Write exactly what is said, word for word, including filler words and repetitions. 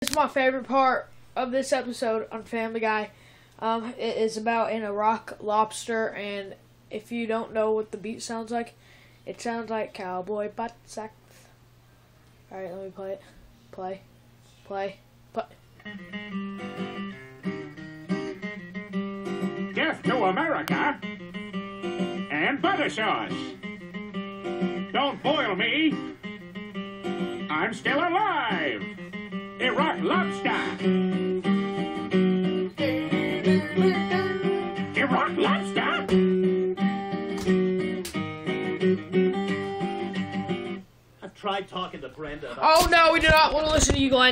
This is my favorite part of this episode on Family Guy. Um, it is about an Iraq lobster, and if you don't know what the beat sounds like, it sounds like cowboy butt sacks. Alright, let me play it. Play. Play. Play. Death to America and butter sauce. Don't boil me. I'm still alive. Iraq lobster. Iraq lobster. I've tried talking to Brenda. Oh no, we do not want to listen to you, Glenn.